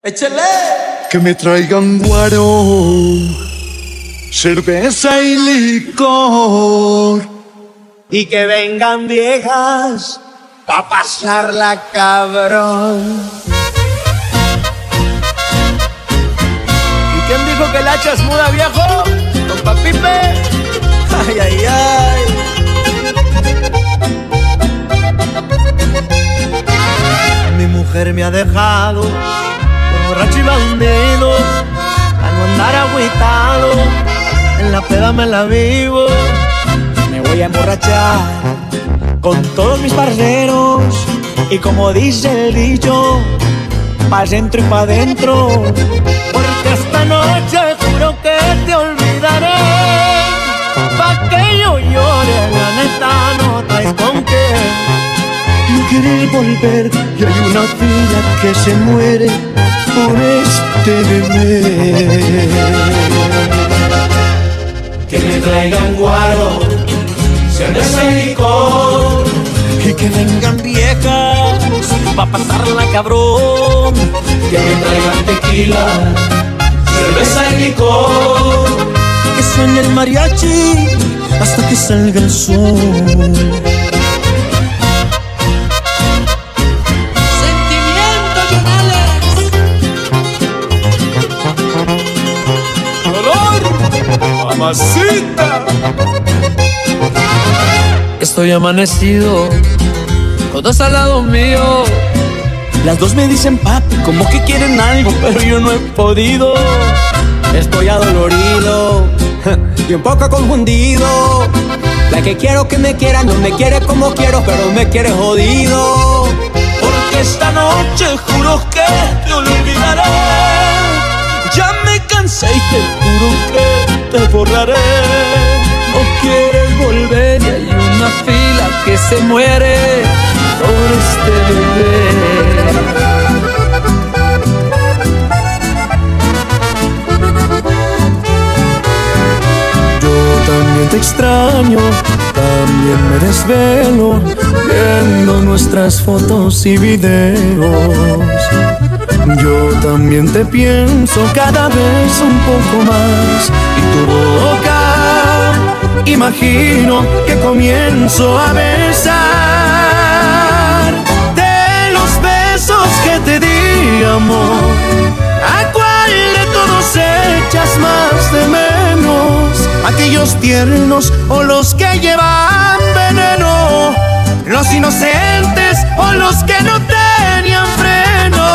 ¡Échale! Que me traigan guaro, cerveza y licor. Y que vengan viejas pa' pasarla cabrón. ¿Y quién dijo que la hacha es muda, viejo? ¿Compa Pipe? Ay, ay, ay. Mi mujer me ha dejado por borracho y bandido, a no andar agüitado, en la peda me la vivo. Me voy a emborrachar con todos mis parceros, y como dice el dicho, pa' dentro y pa' dentro. Porque esta noche juro que te olvidaré, pa' que yo llore, la neta no traes con qué. No querer volver y hay una fila que se muere por este bebé. Que me traigan guaro, cerveza y licor. Y que vengan viejas pa' pasarla cabrón. Que me traigan tequila, cerveza y licor. Que suene el mariachi hasta que salga el sol. ¡Mamacita! Estoy amanecido, todos al lado mío. Las dos me dicen papi, como que quieren algo, pero yo no he podido. Estoy adolorido y un poco confundido. La que quiero que me quiera no me quiere como quiero, pero me quiere jodido. Porque esta noche juro que te olvidaré. Ya me cansé y te juro que te borraré. No quieres volver y hay una fila que se muere por este bebé. Yo también te extraño, también me desvelo viendo nuestras fotos y videos. Yo también te pienso cada vez un poco más, y tu boca imagino que comienzo a besar. De los besos que te di, amor, ¿a cuál de todos echas más de menos? ¿Aquellos tiernos o los que llevan veneno? ¿Los inocentes o los que no tenían freno?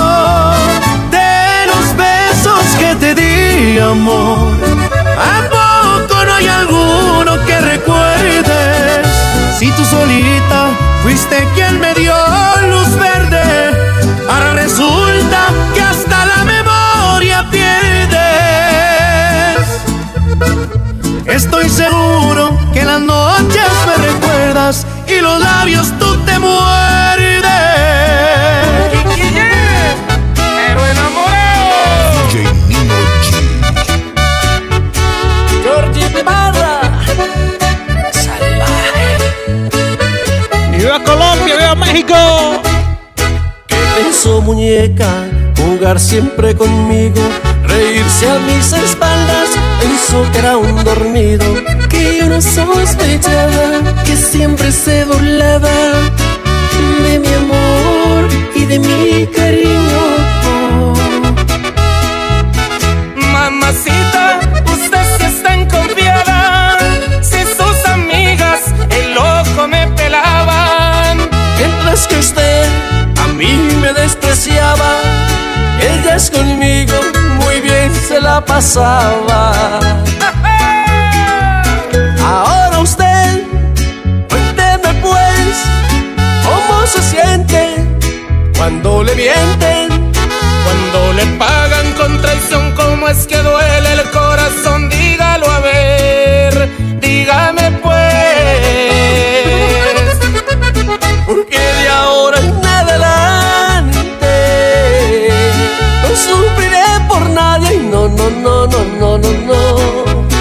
De los besos que te di, amor, ¿a poco no hay alguno que recuerdes? Si tú solita fuiste quien me dio luz verde, ahora resulta que hasta la memoria pierdes. Estoy seguro que en las noches me recuerdas y los labios tú te muerdes. Pero enamorado. DJ Nino G. Georgie Ibarra. Salvaje. ¡Viva Colombia! ¡Viva México! ¿Qué pensó, muñeca? Jugar siempre conmigo, reírse a mis espaldas. Pensó que era un dormido, que yo no sospechaba que siempre se burlaba de mi amor y de mi cariño. Mamacita, usted sí está en confiada. Si sus amigas el ojo me pelaban, mientras que usted a mí me despreciaba, ellas conmigo muy bien se la pasaba. Ahora usted, cuénteme pues, ¿cómo se siente cuando le mienten? Cuando le pagan con traición, ¿cómo es que duele el corazón? Dígalo a ver, dígame pues. Porque de ahora en adelante no sufriré por nadie y no, no, no, no, no, no, no.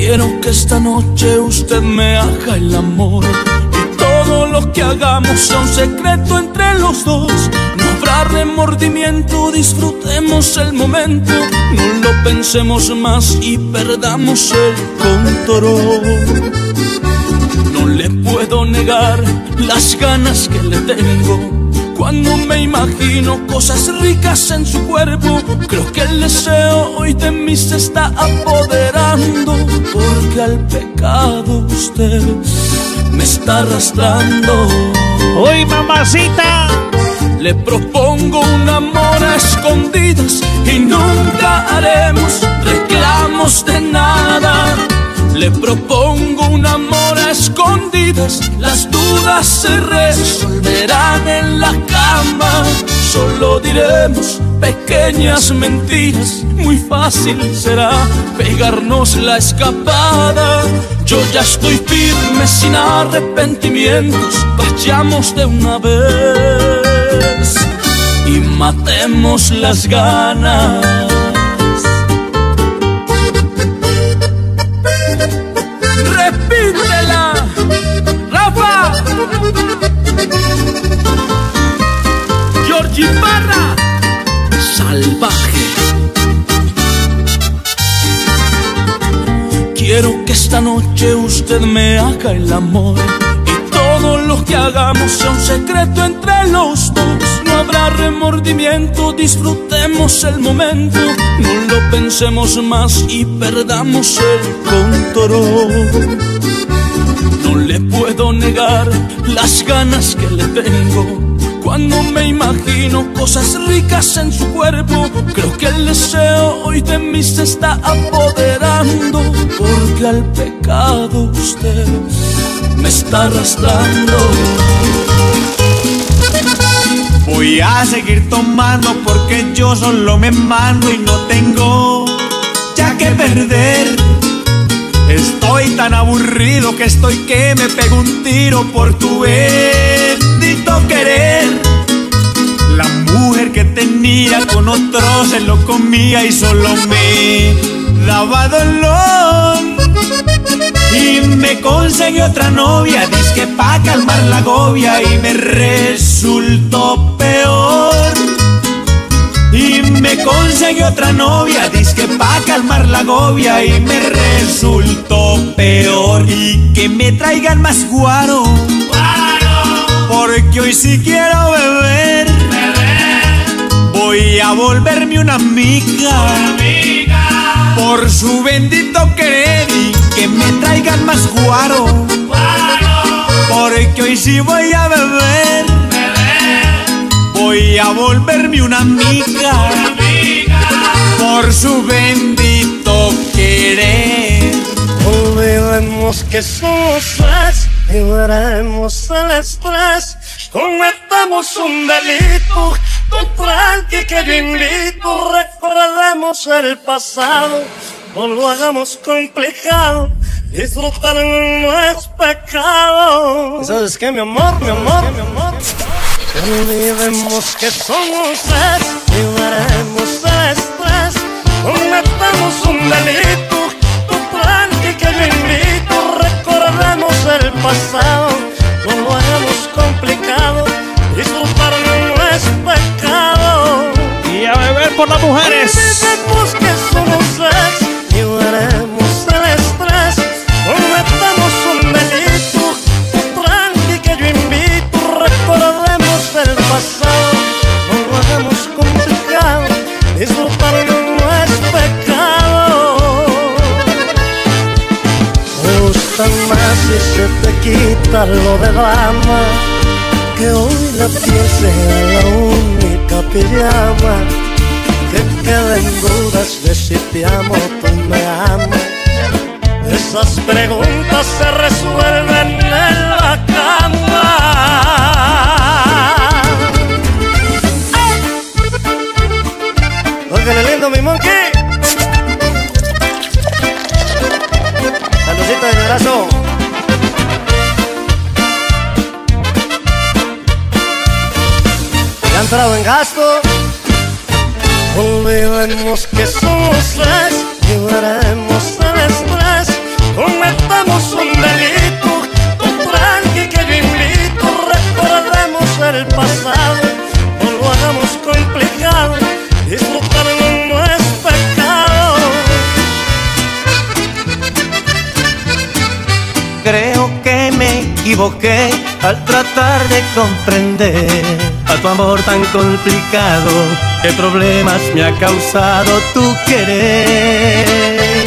Quiero que esta noche usted me haga el amor y todo lo que hagamos sea un secreto entre los dos. No habrá remordimiento, disfrutemos el momento, no lo pensemos más y perdamos el control. No le puedo negar las ganas que le tengo cuando me imagino cosas ricas en su cuerpo. Creo que el deseo hoy de mí se está apoderando, porque al pecado usted me está arrastrando. ¡Uy, mamacita! Le propongo un amor a escondidas y nunca haremos reclamos de nada. Le propongo un amor a escondidas, las dudas se resolverán en la cama. Solo diremos pequeñas mentiras, muy fácil será pegarnos la escapada. Yo ya estoy firme sin arrepentimientos, vayamos de una vez y matemos las ganas. Repítela, Rafa. Georgie Parra, salvaje. Quiero que esta noche usted me haga el amor y todo lo que hagamos sea un secreto entre los dos. No habrá remordimiento, disfrutemos el momento, no lo pensemos más y perdamos el control. No le puedo negar las ganas que le tengo cuando me imagino cosas ricas en su cuerpo. Creo que el deseo hoy de mí se está apoderando, porque al pecado usted me está arrastrando. Voy a seguir tomando porque yo solo me mando y no tengo ya que perder. Estoy tan aburrido que estoy que me pego un tiro por tu bendito querer. La mujer que tenía con otro se lo comía y solo me daba dolor. Y me conseguí otra novia, dizque pa' calmar la agobia, y me resultó peor. Y me conseguí otra novia, dizque pa' calmar la agobia, y me resultó peor. Y que me traigan más guaro, porque hoy sí quiero beber. Voy a volverme una amiga por su bendito querer. Y que me traigan más guaro, porque hoy sí voy a beber. Voy a volverme una amiga por su bendito querer. Olvidemos que somos tres, liberemos el estrés, cometamos un delito. Tú tranqui que yo invito, recordemos el pasado, no lo hagamos complicado, disfrutar no es pecado. ¿Sabes qué, mi amor, mi amor, mi amor? Olvidemos que somos tres, liberemos el estrés, cometamos un delito. Tú tranqui que yo invito, recordemos el pasado, no lo hagamos complicado, disfrutar no es pecado. Y a beber por las mujeres. Olvidemos que somos tres, liberemos el estrés, cometamos un delito. Tú tranqui que yo invito, recordemos el pasado, no lo hagamos complicado, disfrutar no es pecado. Me gusta más si se te quita lo de drama, que hoy la piel sea la única pijama, que queden dudas de si te amo o tú me amas. Esas preguntas se resuelven en la cama. Óigale lindo, mi monkey. Saludcita de mi abrazo. Ya ha entrado en gasto. Olvidemos que somos tres, liberemos el estrés, Creo que me equivoqué al tratar de comprender a tu amor tan complicado. ¿Qué problemas me ha causado tu querer?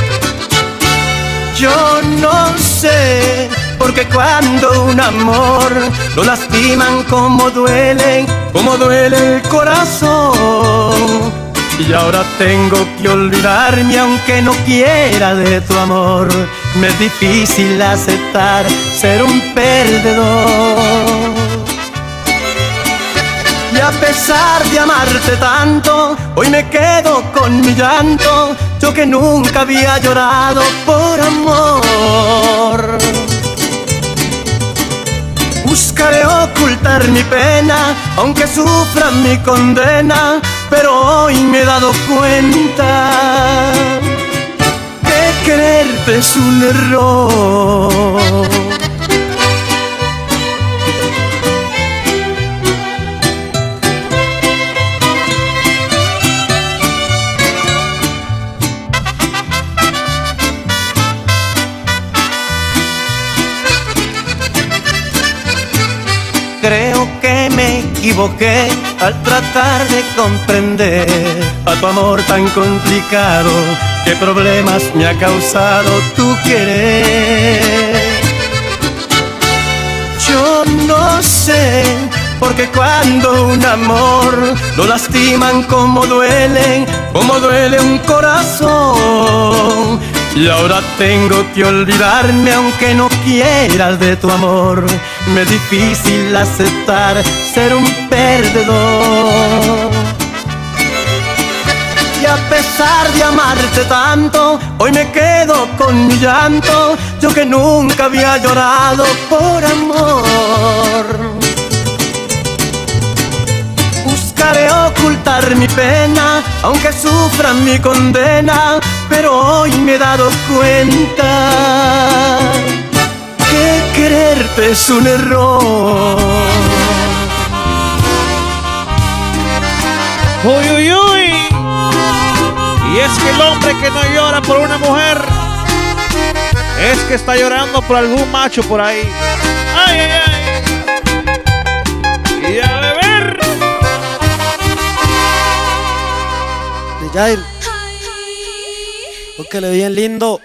Yo no sé, porque cuando un amor lo lastiman, como duele el corazón. Y ahora tengo que olvidarme aunque no quiera de tu amor. Me es difícil aceptar ser un perdedor. Y a pesar de amarte tanto, hoy me quedo con mi llanto. Yo que nunca había llorado por amor. Buscaré ocultar mi pena, aunque sufra mi condena, pero hoy me he dado cuenta que quererte es un error. Creo que me equivoqué al tratar de comprender a tu amor tan complicado. ¿Qué problemas me ha causado tu querer? Yo no sé, porque cuando un amor lo lastiman, como duele un corazón. Y ahora tengo que olvidarme aunque no quieras de tu amor. Me es difícil aceptar ser un perdedor. Y a pesar de amarte tanto, hoy me quedo con mi llanto. Yo que nunca había llorado por amor. Buscaré ocultar mi pena, aunque sufra mi condena, pero hoy me he dado cuenta que quererte es un error. Uy, uy, uy. Y es que el hombre que no llora por una mujer es que está llorando por algún macho por ahí. Ay, ay, ay. Y a beber. De Jair, porque le bien lindo.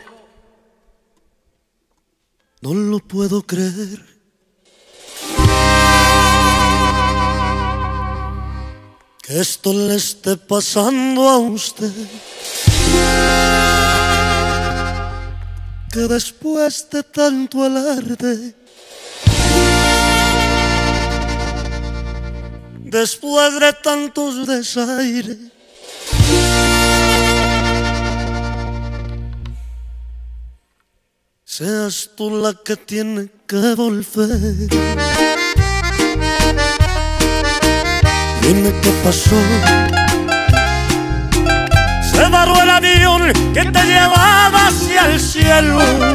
No lo puedo creer. Que esto le esté pasando a usted. Que después de tanto alarde, después de tantos desaires, seas tú la que tiene que volver. Dime qué pasó. Se varó el avión que te llevaba hacia el cielo.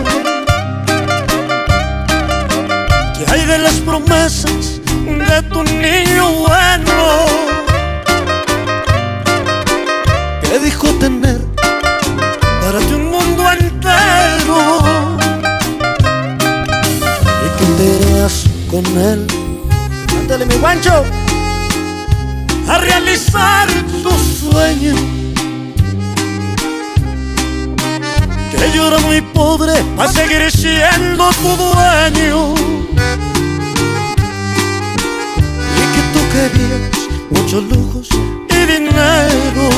¿Qué hay de las promesas de tu niño bueno? ¿Qué dijo tener para ti un mundo entero? Y que te irás con él, ándale mi guancho, a realizar tus sueños. Que yo era muy pobre a seguir siendo tu dueño. Y que tú querías muchos lujos y dinero.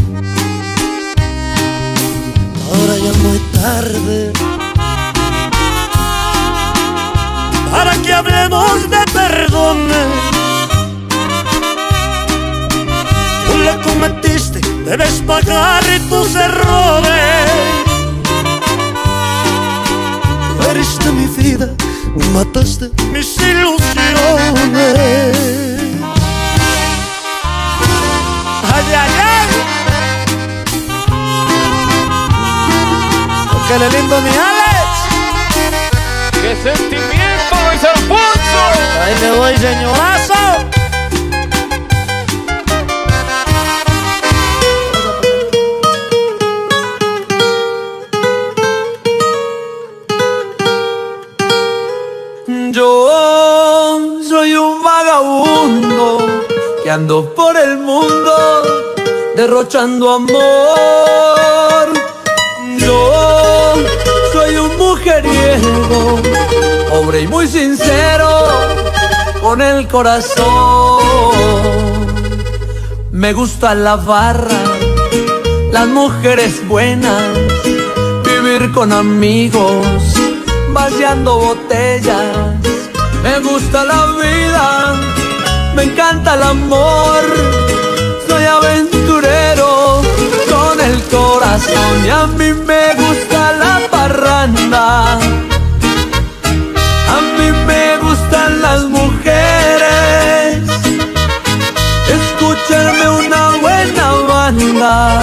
Ahora ya muy tarde para que hablemos de perdones. Tú le cometiste, debes pagar tus errores. Tú heriste mi vida, mataste mis ilusiones. Ay, ay, ay. Que le lindo mi Alex. ¡Qué sentimiento, Luis Alfonso! Ahí le voy, señorazo. ando por el mundo derrochando amor. Yo soy un mujeriego, pobre y muy sincero con el corazón. Me gusta la barra, las mujeres buenas, vivir con amigos, vaciando botellas. Me gusta la vida, me encanta el amor. Soy aventurero con el corazón y a mí me gusta la parranda. A mí me gustan las mujeres, escucharme una buena banda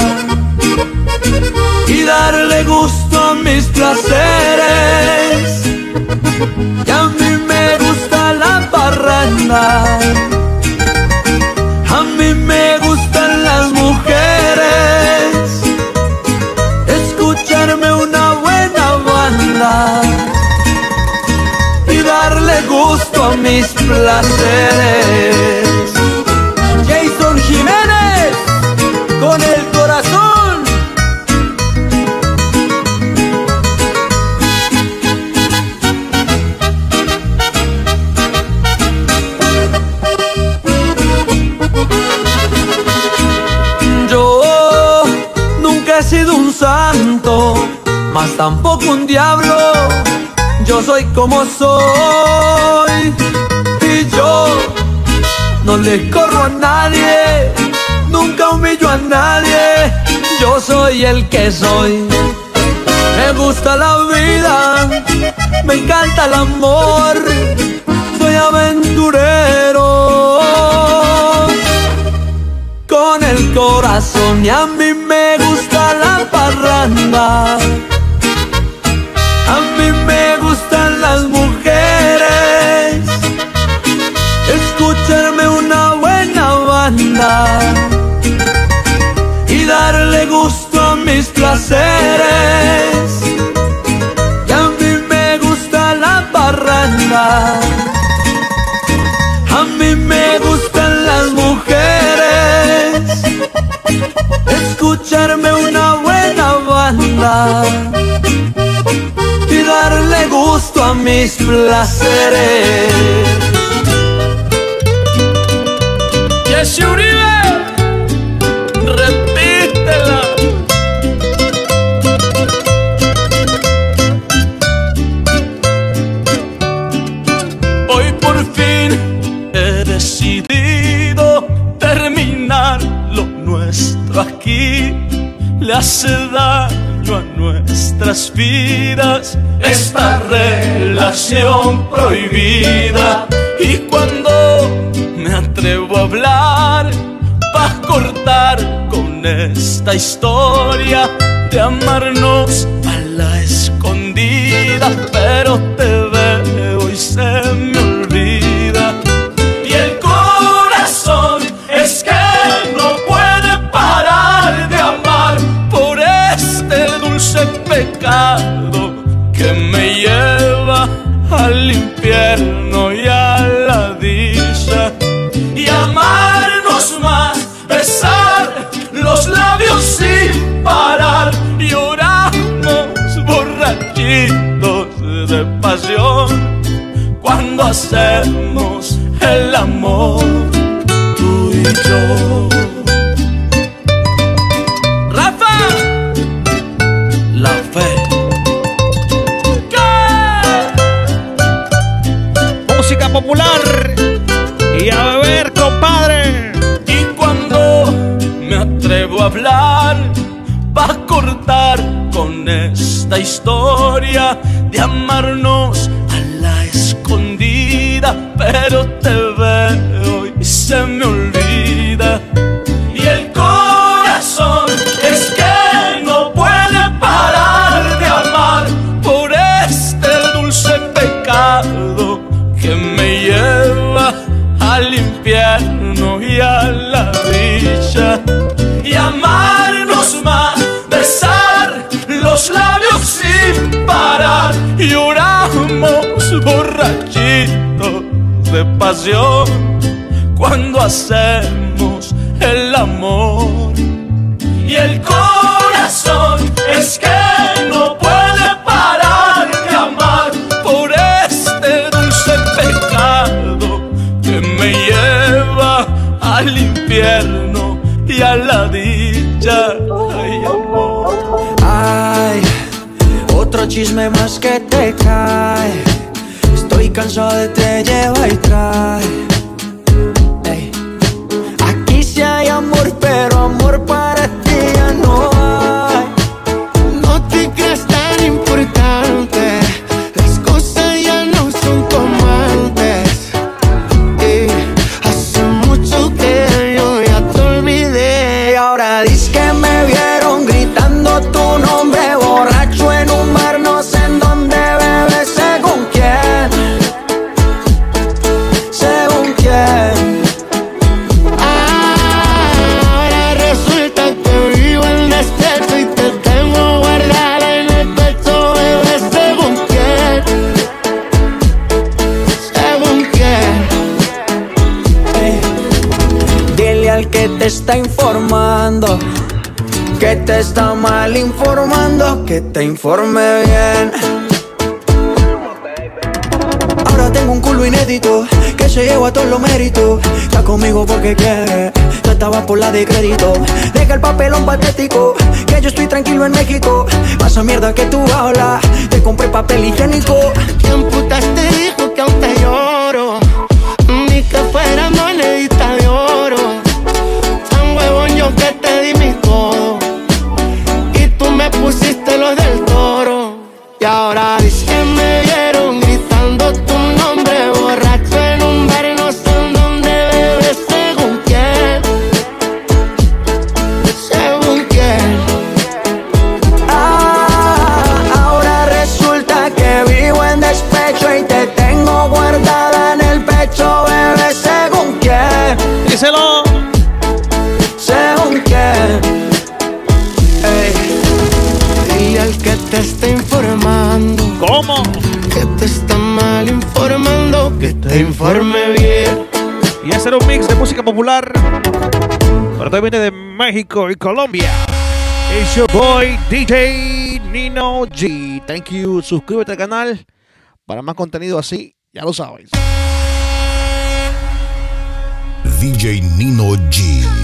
y darle gusto a mis placeres. Y a mí me gusta la parranda, a mí me gustan las mujeres, escucharme una buena banda y darle gusto a mis placeres. Jason Jiménez, con el corazón. Yo nunca he sido un santo, mas tampoco un diablo. Yo soy como soy y yo no le corro a nadie, nunca humillo a nadie. Yo soy el que soy. Me gusta la vida, me encanta el amor. Soy aventurero con el corazón y a mí me gusta la parranda. A mí me gustan las mujeres, escucharme una buena banda y darle gusto a mis placeres. Y a mí me gusta la parranda, a mí me gustan las mujeres, escucharme una buena banda y darle gusto a mis placeres. Jesse Uribe, repítela. Hoy por fin he decidido terminar lo nuestro aquí. Le hace daño a nuestras vidas esta relación prohibida. Y cuando me atrevo a hablar, vas a cortar con esta historia de amarnos a la escondida. Pero te veo y se me olvida. Y el corazón es que no puede parar de amar por este dulce pecado que me lleva al infierno y a la dicha. Y amarnos más, besar los labios sin parar. Lloramos borrachitos de pasión cuando hacemos el amor, tú y yo. Rafa, la fe. Música popular y a beber, compadre. Y cuando me atrevo a hablar, va a cortar con esta historia de amarnos a la escondida. Pero te veo y se me olvida. Y el corazón es que no puede parar de amar por este dulce pecado que me lleva al infierno y a la dicha. Y amarnos más, besar los labios sin parar. Lloramos borrachitos de pasión cuando hacemos el amor. Y el corazón es que no puede parar de amar por este dulce pecado que me lleva al infierno y a la dicha. Ay, amor. Ay, otro chisme más que te cae. Estoy cansado de te lleva y trae. Ey. Aquí sí hay amor, pero amor para ti ya no hay. No te creas tan importante, las cosas ya no son como antes. Y hace mucho que yo ya te olvidé. Y ahora dices que me vieron gritando tu nombre borracho en un bar, no sé en dónde, bebé, según quién. Según quién. Ahora resulta que vivo en despecho y te tengo guardada en el pecho, bebé, según quién. Según quién. Dile al que te está informando que te está mal informando, que te informe bien. Ahora tengo un culo inédito que se lleva todos los méritos. Está conmigo porque quiere, tú estabas por la de crédito. Deja el papelón patético, que yo estoy tranquilo en México. Pasa mierda que tú hablas, te compré papel higiénico. ¿Quién putas te dijo que aún te lloro? Ni que fuera monedita de oro. Tan huevón yo que te di mi todo y tú me pusiste los del toro. Y ahora dices que me vieron gritando tu nombre borracho en un bar, no sé en dónde, bebé, según quién. Según quién. Ahora resulta que vivo en despecho y te tengo guardada en el pecho, bebé, según quién. Díselo. Según quién. Ey. Dile al que te está informando ¿Cómo? que te está mal informando, que te informe bien. Y ese era un mix de música popular, pero también viene de México y Colombia. It's your boy DJ Nino G. Thank you. Suscríbete al canal para más contenido así, ya lo sabes. DJ Nino G.